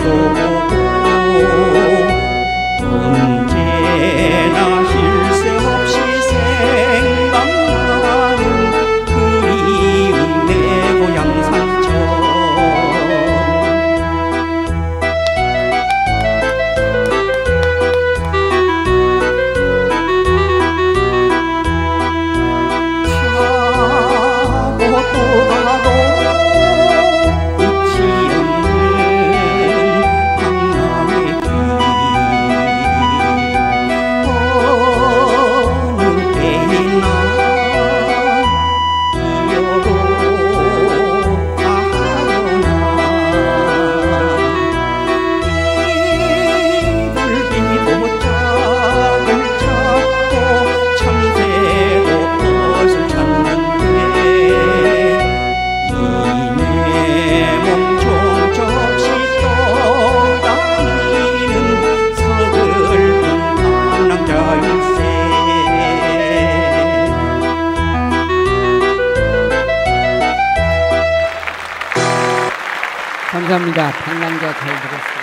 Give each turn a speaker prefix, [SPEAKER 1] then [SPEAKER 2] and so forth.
[SPEAKER 1] 언제나 쉴 새 없이 생각나는 그리운 내 고향 산천. 가고 또 가도 끝이 없는 강남의 길. 어느 때에 난 이어로 가려나. 이불비도 짝을 찾고 참새도 벗을 찾는데 이내 몸종 접시 떠다니는 서글픈 방랑자일세.
[SPEAKER 2] 감사합니다. 방랑자 잘 들었습니다.